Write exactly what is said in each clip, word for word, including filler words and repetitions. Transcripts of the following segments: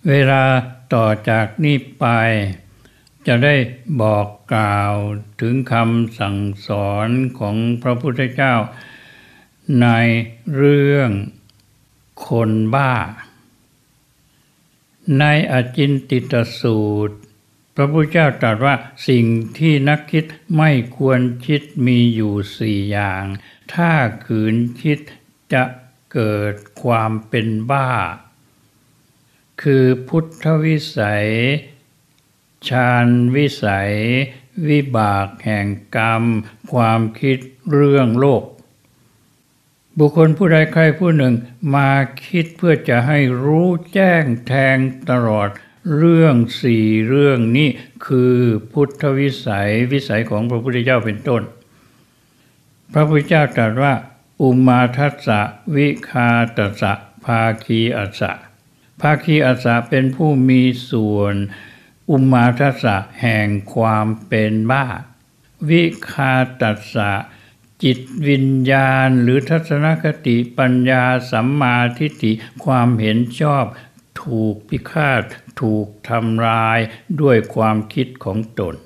เวลาต่อจากนี้ไปจะได้บอกกล่าวถึงคำสั่งสอนของพระพุทธเจ้าในเรื่องคนบ้าในอจินติตสูตรพระพุทธเจ้าตรัสว่าสิ่งที่นักคิดไม่ควรคิดมีอยู่สี่อย่างถ้าขืนคิดจะเกิดความเป็นบ้าคือพุทธวิสัยฌานวิสัยวิบากแห่งกรรมความคิดเรื่องโลกบุคคลผู้ใดใครผู้หนึ่งมาคิดเพื่อจะให้รู้แจ้งแทงตลอดเรื่องสี่เรื่องนี้คือพุทธวิสัยวิสัยของพระพุทธเจ้าเป็นต้นพระพุทธเจ้าตรัสว่าอุมาทัสสะวิคาตัสสะภาคีอัสสะภาคีอัสสะเป็นผู้มีส่วนอุมาทัสสะแห่งความเป็นบ้าวิคาตัสสะจิตวิญญาณหรือทัศนคติปัญญาสัมมาทิฏฐิความเห็นชอบถูกพิฆาตถูกทำลายด้วยความคิดของตน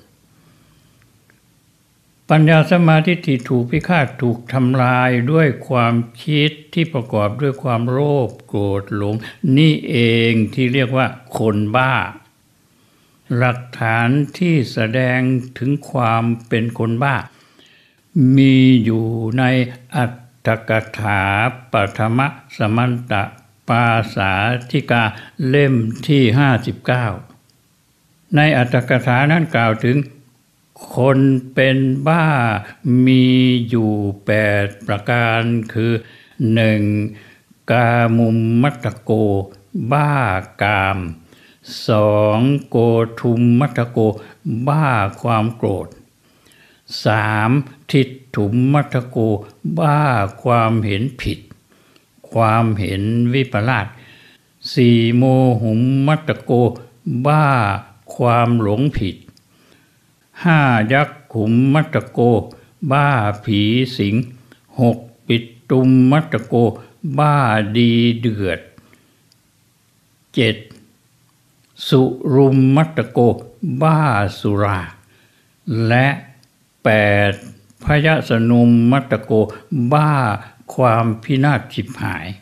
ปัญญาสัมมาทิฏฐิถูกพิฆาตถูกทำลายด้วยความคิดที่ประกอบด้วยความโลภโกรธหลงนี่เองที่เรียกว่าคนบ้าหลักฐานที่แสดงถึงความเป็นคนบ้ามีอยู่ในอัตถกถาปฐมสมันตปาสาธิกาเล่มที่ห้าสิบเก้าในอัตถกถานั้นกล่าวถึงคนเป็นบ้ามีอยู่แปดประการคือหนึ่งกามุมมัตตโกบ้ากามสองโกทุมมัตตโกบ้าความโกรธสามทิฏฐุมมัตตโกบ้าความเห็นผิดความเห็นวิปลาสสี่โมหุมมัตตโกบ้าความหลงผิดห้ายักขุมมัตตโกบ้าผีสิงหกปิตุมมัตตโกบ้าดีเดือดเจ็ดสุรุมมัตตโกบ้าสุราและแปดพยสนุมมัตตโกบ้าความพินาศฉิบหาย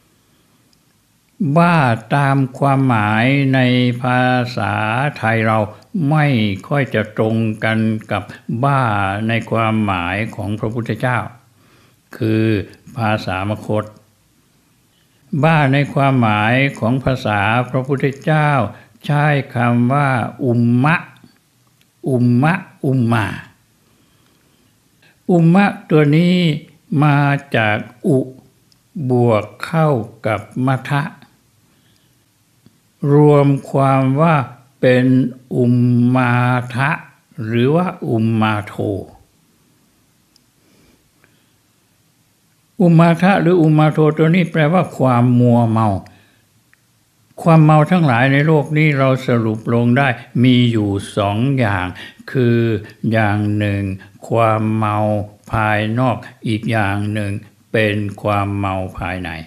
บ้าตามความหมายในภาษาไทยเราไม่ค่อยจะตรงกันกับบ้าในความหมายของพระพุทธเจ้าคือภาษามคธบ้าในความหมายของภาษาพระพุทธเจ้าใช้คำว่าอุมมะอุมมะอุมมาอุมมะตัวนี้มาจากอุบวกเข้ากับมะทะรวมความว่าเป็นอุมมาทะหรือว่าอุมมาโทอุมมาทะหรืออุมมาโทตัวนี้แปลว่าความมัวเมาความเมาทั้งหลายในโลกนี้เราสรุปลงได้มีอยู่สองอย่างคืออย่างหนึ่งความเมาภายนอกอีกอย่างหนึ่งเป็นความเมาภายใน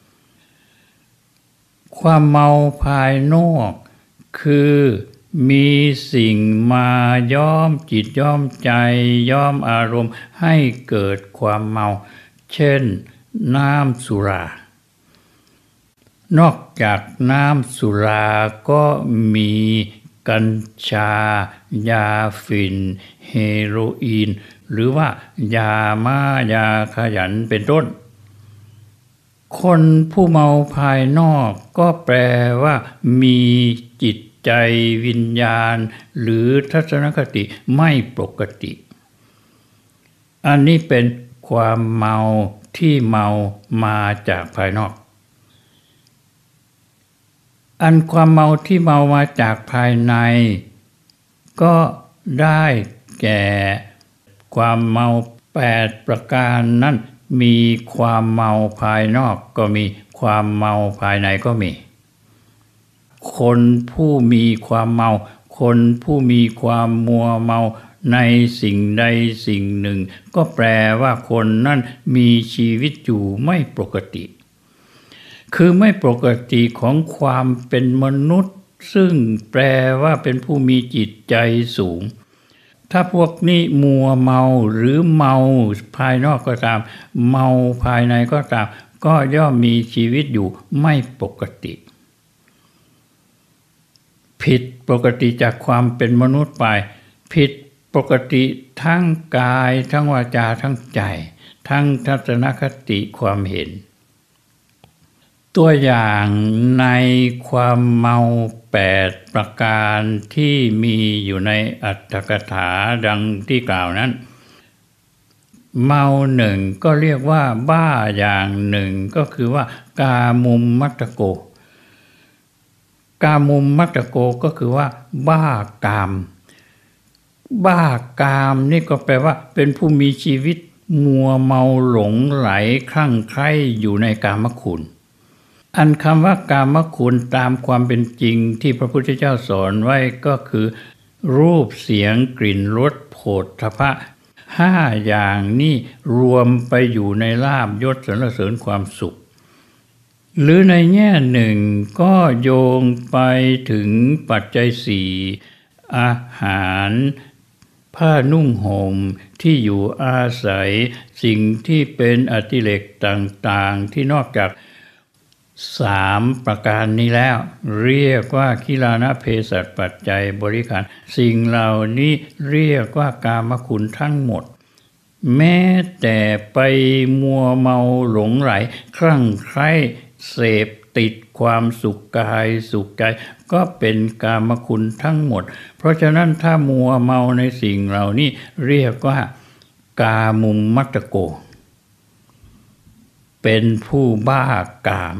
ความเมาภายนอกคือมีสิ่งมาย้อมจิตย้อมใจย้อมอารมณ์ให้เกิดความเมาเช่นน้ำสุรานอกจากน้ำสุราก็มีกัญชายาฝิ่นเฮโรอีนหรือว่ายาม่ายาขยันเป็นต้นคนผู้เมาภายนอกก็แปลว่ามีจิตใจวิญญาณหรือทัศนคติไม่ปกติอันนี้เป็นความเมาที่เมามาจากภายนอกอันความเมาที่เมามาจากภายในก็ได้แก่ความเมาแปดประการนั้นมีความเมาภายนอกก็มีความเมาภายในก็มีคนผู้มีความเมาคนผู้มีความมัวเมาในสิ่งใดสิ่งหนึ่งก็แปลว่าคนนั้นมีชีวิตอยู่ไม่ปกติคือไม่ปกติของความเป็นมนุษย์ซึ่งแปลว่าเป็นผู้มีจิตใจสูงถ้าพวกนี้มัวเมาหรือเมาภายนอกก็ตามเมาภายในก็ตามก็ย่อมมีชีวิตอยู่ไม่ปกติผิดปกติจากความเป็นมนุษย์ไปผิดปกติทั้งกายทั้งวาจาทั้งใจทั้งทัศนคติความเห็นตัวอย่างในความเมาแปดประการที่มีอยู่ในอรรถกถาดังที่กล่าวนั้นเมาหนึ่งก็เรียกว่าบ้าอย่างหนึ่งก็คือว่ากามุมมัตตโกกามุมมัตตโกก็คือว่าบ้ากามบ้ากามนี่ก็แปลว่าเป็นผู้มีชีวิตมัวเมาหลงไหลคลั่งไคล้อยู่ในกามคุณอันคำว่ากามคุณตามความเป็นจริงที่พระพุทธเจ้าสอนไว้ก็คือรูปเสียงกลิ่นรสโผฏฐัพพะห้าอย่างนี้รวมไปอยู่ในลาภยศสรรเสริญความสุขหรือในแง่หนึ่งก็โยงไปถึงปัจจัยสี่อาหารผ้านุ่งห่มที่อยู่อาศัยสิ่งที่เป็นอดิเรกต่างๆที่นอกจากสามประการนี้แล้วเรียกว่าคิลานะเภสัชปัจจัยบริขารสิ่งเหล่านี้เรียกว่ากามคุณทั้งหมดแม้แต่ไปมัวเมาหลงไหลคลั่งไคล้เสพติดความสุขกายสุขใจก็เป็นกามคุณทั้งหมดเพราะฉะนั้นถ้ามัวเมาในสิ่งเหล่านี้เรียกว่ากามุมมัตตโกเป็นผู้บ้ากาม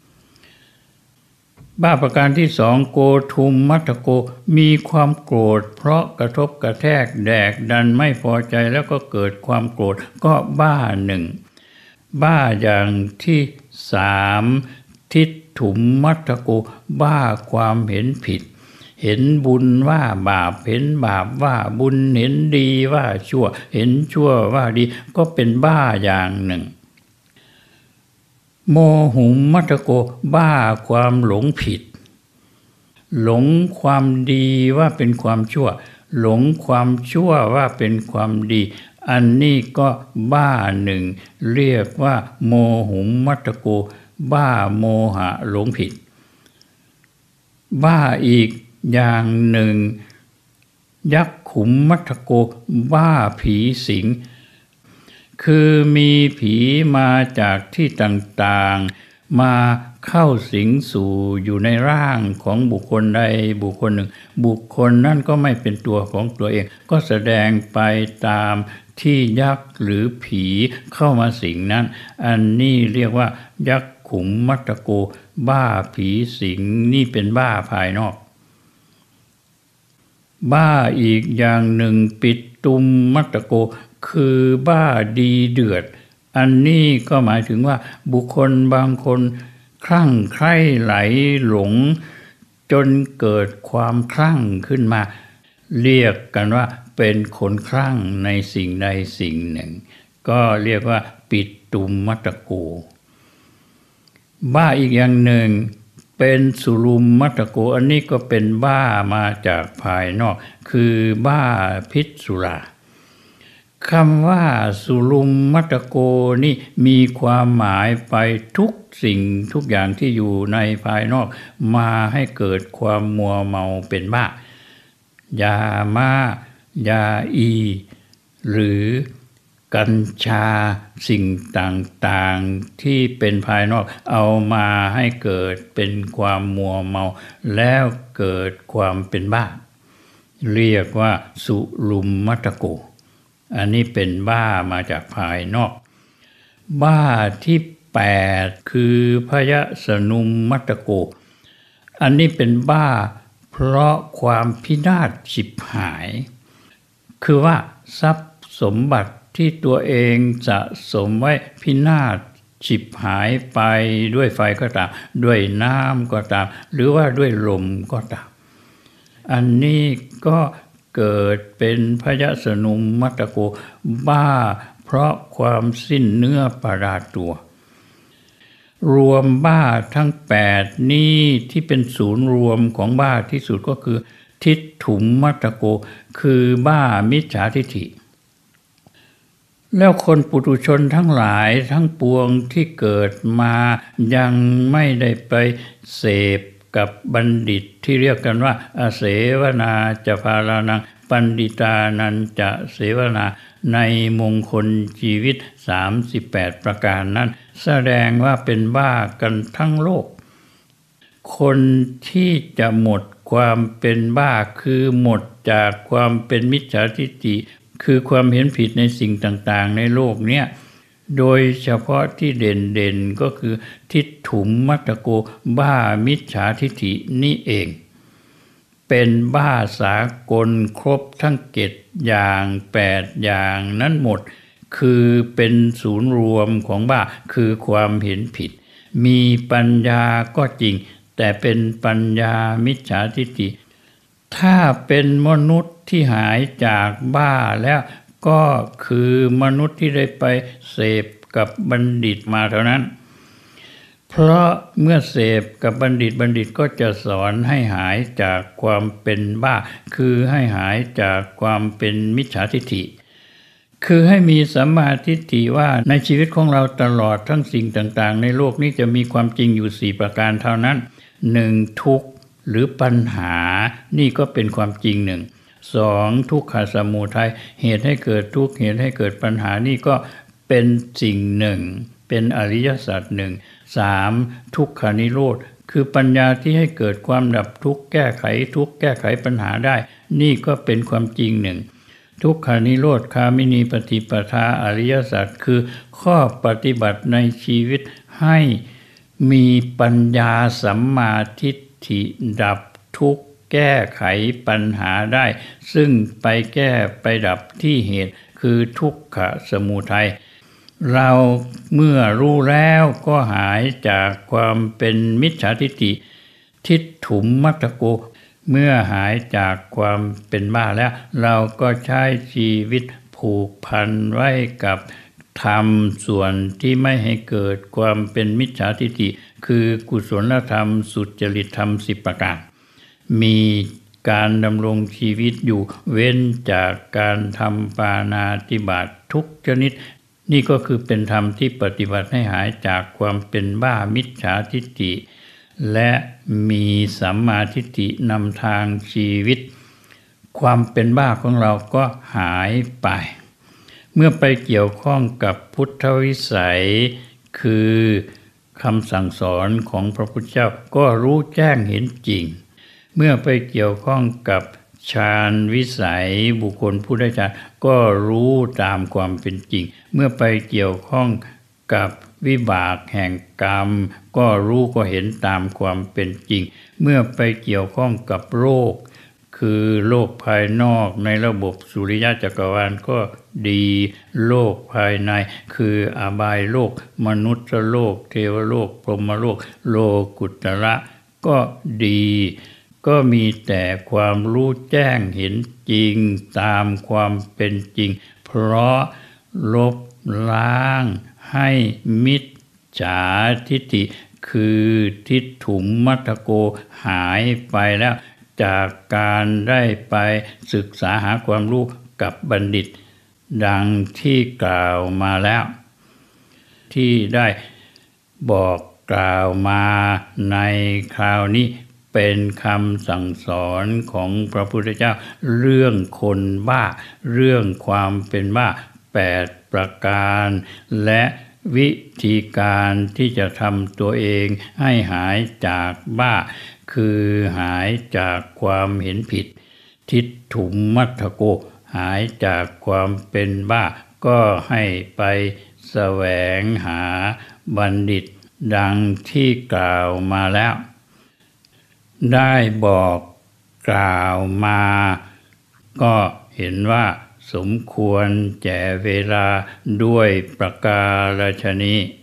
บ้าประการที่สองโกทุมมัตตโกมีความโกรธเพราะกระทบกระแทกแดกดันไม่พอใจแล้วก็เกิดความโกรธก็บ้าหนึ่งบ้าอย่างที่สามทิฏฐุมมัตตโกบ้าความเห็นผิดเห็นบุญว่าบาปเห็นบาปว่าบุญเห็นดีว่าชั่วเห็นชั่วว่าดีก็เป็นบ้าอย่างหนึ่งโมหุมมัตตโกบ้าความหลงผิดหลงความดีว่าเป็นความชั่วหลงความชั่วว่าเป็นความดีอันนี้ก็บ้าหนึ่งเรียกว่าโมหุมมัตตโกบ้าโมหะหลงผิดบ้าอีกอย่างหนึ่งยักขุมมัตตโกบ้าผีสิงคือมีผีมาจากที่ต่างๆมาเข้าสิงสู่อยู่ในร่างของบุคคลใดบุคคลหนึ่งบุคคลนั่นก็ไม่เป็นตัวของตัวเองก็แสดงไปตามที่ยักษ์หรือผีเข้ามาสิงนั้นอันนี้เรียกว่ายักขุมมัตตโกบ้าผีสิงนี่เป็นบ้าภายนอกบ้าอีกอย่างหนึ่งปิดตุมมัตตโกคือบ้าดีเดือดอันนี้ก็หมายถึงว่าบุคคลบางคนคลั่งไคล้ไหลหลงจนเกิดความคลั่งขึ้นมาเรียกกันว่าเป็นคนคลั่งในสิ่งใดสิ่งหนึ่งก็เรียกว่าปิดตุมมัตตโกบ้าอีกอย่างหนึ่งเป็นสุรุมมัตตโกอันนี้ก็เป็นบ้ามาจากภายนอกคือบ้าพิษสุราคำว่าสุรุมมัตตโกนี่มีความหมายไปทุกสิ่งทุกอย่างที่อยู่ในภายนอกมาให้เกิดความมัวเมาเป็นบ้ายาม่ายาอีหรือกัญชาสิ่งต่างๆที่เป็นภายนอกเอามาให้เกิดเป็นความมัวเมาแล้วเกิดความเป็นบ้าเรียกว่าสุรุมมัตตโกอันนี้เป็นบ้ามาจากภายนอกบ้าที่แปดคือพยสนุมมัตตโกอันนี้เป็นบ้าเพราะความพินาศฉิบหายคือว่าทรัพย์สมบัติที่ตัวเองสะสมไว้พินาศฉิบหายไปด้วยไฟก็ตามด้วยน้ำก็ตามหรือว่าด้วยลมก็ตามอันนี้ก็เกิดเป็นพยสนุมมัตตโกบ้าเพราะความสิ้นเนื้อประดาตัวรวมบ้าทั้งแปดนี่ที่เป็นศูนย์รวมของบ้าที่สุดก็คือทิฏฐุมมัตตโกคือบ้ามิจฉาทิฏฐิแล้วคนปุถุชนทั้งหลายทั้งปวงที่เกิดมายังไม่ได้ไปเสพกับบัณฑิตที่เรียกกันว่าอเสวนาจะพารานังปัณฑิตานันจะเสวนาในมงคลชีวิตสามสิบแปดประการนั้นแสดงว่าเป็นบ้ากันทั้งโลกคนที่จะหมดความเป็นบ้าคือหมดจากความเป็นมิจฉาทิฏฐิคือความเห็นผิดในสิ่งต่างๆในโลกเนี้ยโดยเฉพาะที่เด่นๆก็คือทิฏฐุมมัตตโกบ้ามิจฉาทิฏฐินี่เองเป็นบ้าสากลครบทั้งเจ็ดอย่างแปดอย่างนั้นหมดคือเป็นศูนย์รวมของบ้าคือความเห็นผิดมีปัญญาก็จริงแต่เป็นปัญญามิจฉาทิฏฐิถ้าเป็นมนุษย์ที่หายจากบ้าแล้วก็คือมนุษย์ที่ได้ไปเสพกับบัณฑิตมาเท่านั้นเพราะเมื่อเสพกับบัณฑิตบัณฑิตก็จะสอนให้หายจากความเป็นบ้าคือให้หายจากความเป็นมิจฉาทิฏฐิคือให้มีสัมมาทิฏฐิว่าในชีวิตของเราตลอดทั้งสิ่งต่างๆในโลกนี้จะมีความจริงอยู่สี่ประการเท่านั้นหนึ่งทุกข์หรือปัญหานี่ก็เป็นความจริงหนึ่งสองทุกขสมุทัยเหตุให้เกิดทุกข์เหตุให้เกิดปัญหานี่ก็เป็นสิ่งหนึ่งเป็นอริยสัจหนึ่งสามทุกขานิโรธคือปัญญาที่ให้เกิดความดับทุกข์แก้ไขทุกข์แก้ไขปัญหาได้นี่ก็เป็นความจริงหนึ่งทุกขานิโรธคามินีปฏิปทาอริยสัจคือข้อปฏิบัติในชีวิตให้มีปัญญาสัมมาทิฏฐิดับทุกข์แก้ไขปัญหาได้ซึ่งไปแก้ไปดับที่เหตุคือทุกขสมุทัยเราเมื่อรู้แล้วก็หายจากความเป็นมิจฉาทิฏฐิทิฏฐุมมัตตโกเมื่อหายจากความเป็นบ้าแล้วเราก็ใช้ชีวิตผูกพันไว้กับธรรมส่วนที่ไม่ให้เกิดความเป็นมิจฉาทิฏฐิคือกุศลธรรมสุจริตธรรมสิบประการมีการดำรงชีวิตอยู่เว้นจากการทำปาณาติบาตทุกชนิดนี่ก็คือเป็นธรรมที่ปฏิบัติให้หายจากความเป็นบ้ามิจฉาทิฏฐิและมีสัมมาทิฏฐินำทางชีวิตความเป็นบ้าของเราก็หายไปเมื่อไปเกี่ยวข้องกับพุทธวิสัยคือคำสั่งสอนของพระพุทธเจ้าก็รู้แจ้งเห็นจริงเมื่อไปเกี่ยวข้องกับฌานวิสัยบุคคลผู้ได้ฌานก็รู้ตามความเป็นจริงเมื่อไปเกี่ยวข้องกับวิบากแห่งกรรมก็รู้ก็เห็นตามความเป็นจริงเมื่อไปเกี่ยวข้องกับโลกคือโลกภายนอกในระบบสุริยะจักรวาลก็ดีโลกภายในคืออบายโลกมนุษย์โลกเทวโลกพรหมโลกโลกุตระก็ดีก็มีแต่ความรู้แจ้งเห็นจริงตามความเป็นจริงเพราะลบล้างให้มิจฉาทิฏฐิคือทิฏฐุมมัตตโกหายไปแล้วจากการได้ไปศึกษาหาความรู้กับบัณฑิตดังที่กล่าวมาแล้วที่ได้บอกกล่าวมาในคราวนี้เป็นคำสั่งสอนของพระพุทธเจ้าเรื่องคนบ้าเรื่องความเป็นบ้าแปดประการและวิธีการที่จะทำตัวเองให้หายจากบ้าคือหายจากความเห็นผิดทิฏฐุมมัตตโกหายจากความเป็นบ้าก็ให้ไปแสวงหาบัณฑิตดังที่กล่าวมาแล้วได้บอกกล่าวมาก็เห็นว่าสมควรแก่เวลาด้วยประการฉะนี้